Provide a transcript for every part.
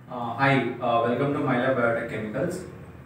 Hi, welcome to माइला biotech chemicals.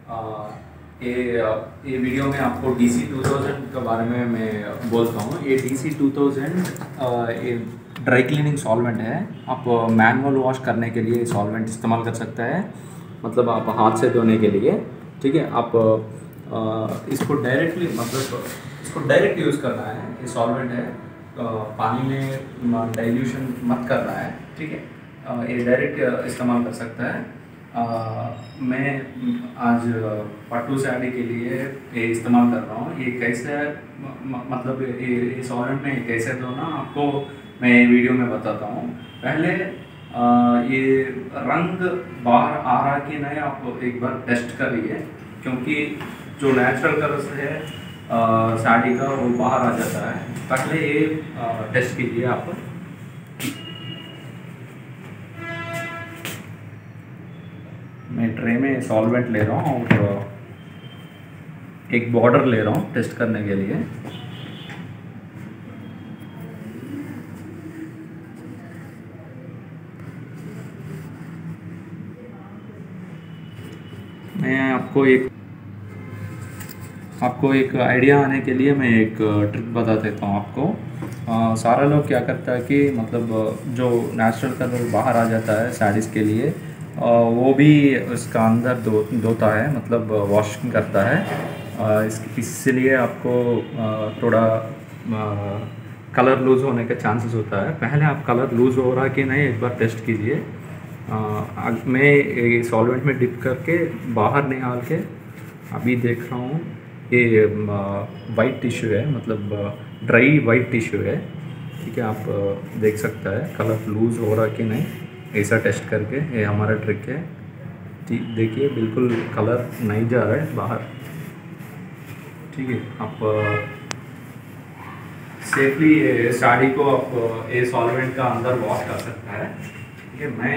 ये video में आपको DC 2000 के बारे में मैं बोलता हूँ। ये DC 2000 ये ड्राई क्लीनिंग सॉल्वेंट है। आप मैनुअल वॉश करने के लिए सॉल्वेंट इस्तेमाल कर सकते हैं, मतलब आप हाथ से धोने के लिए। ठीक है, आप इसको डायरेक्टली इसको डायरेक्ट यूज़ करना है। ये सॉल्वेंट है, पानी में डाइल्यूशन मत करना है। ठीक है, ये डायरेक्ट इस्तेमाल कर सकता है। मैं आज पट्टू साड़ी के लिए ये इस्तेमाल कर रहा हूँ। ये कैसे मतलब ये सॉल्वेंट में कैसे धोना आपको मैं वीडियो में बताता हूँ। पहले ये रंग बाहर आ रहा कि नहीं आप एक बार टेस्ट करिए, क्योंकि जो नेचुरल कलर्स है साड़ी का वो बाहर आ जाता है। पहले ये टेस्ट कीजिए आप। मैं ट्रे में सॉल्वेंट ले रहा हूँ और एक बॉर्डर ले रहा हूँ टेस्ट करने के लिए। मैं आपको एक आइडिया आने के लिए मैं एक ट्रिक बता देता हूँ आपको। सारा लोग क्या करता है कि मतलब जो नेचुरल कलर बाहर आ जाता है साड़ीज़ के लिए, वो भी इसका अंदर धोता है, मतलब वॉशिंग करता है। इसलिए आपको थोड़ा कलर लूज़ होने का चांसेस होता है। पहले आप कलर लूज़ हो रहा कि नहीं एक बार टेस्ट कीजिए। मैं ये सॉल्वेंट में डिप करके बाहर निकाल के अभी देख रहा हूँ। ये वाइट टिश्यू है, मतलब ड्राई वाइट टिश्यू है। ठीक है, आप देख सकते हैं कलर लूज़ हो रहा कि नहीं, ऐसा टेस्ट करके। ये हमारा ट्रिक है। देखिए बिल्कुल कलर नहीं जा रहा है बाहर। ठीक है, आप सेफली ये साड़ी को आप ये सॉल्वेंट का अंदर वॉश कर सकता है। ठीक है, मैं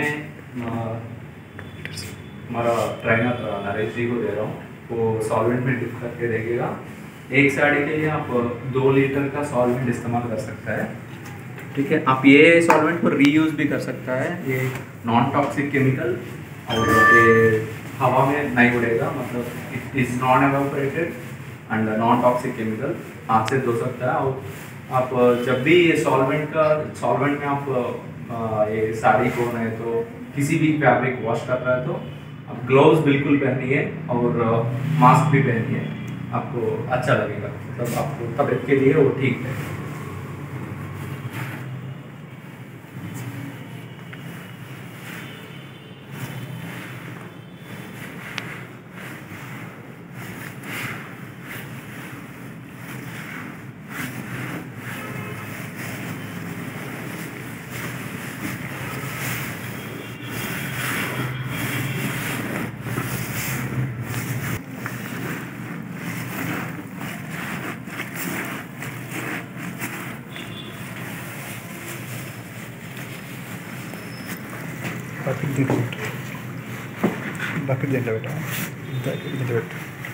हमारा ट्रेनर नरेश जी को दे रहा हूँ, वो सॉल्वेंट में डिप करके देखेगा। एक साड़ी के लिए आप 2 लीटर का सॉल्वेंट इस्तेमाल कर सकता है। ठीक है, आप ये सॉल्वेंट को रीयूज़ भी कर सकता है। ये नॉन टॉक्सिक केमिकल और ये हवा में नहीं उड़ेगा, मतलब it is non evaporated and non toxic chemical. हाथ से धो सकता है। और आप जब भी ये सॉल्वेंट में आप ये साड़ी को नहीं तो किसी भी फैब्रिक वॉश कर रहा है तो आप ग्लव्स बिल्कुल पहनिए और मास्क भी पहनिए, आपको अच्छा लगेगा, मतलब आपको तबीयत के लिए वो ठीक है। బకెట్ దీంట్లో పెట్టాము. దీంట్లో పెట్టు.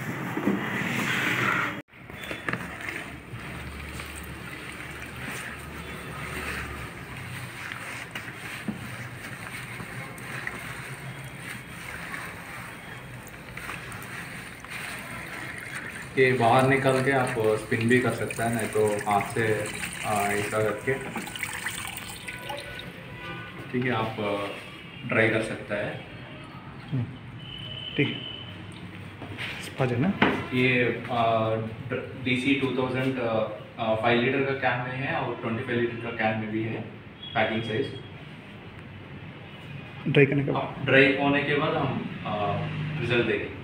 ये बाहर निकल के आप स्पिन भी कर सकते हैं, नहीं तो हाथ से ऐसा करके। ठीक है, आप ड्राई कर सकता है। ठीक है, स्पॉज है ना। ये DC 2000 5 लीटर का कैन में है और 25 लीटर का कैन में भी है पैकिंग साइज। ड्राई करने के बाद ड्राई होने के बाद हम रिजल्ट देंगे।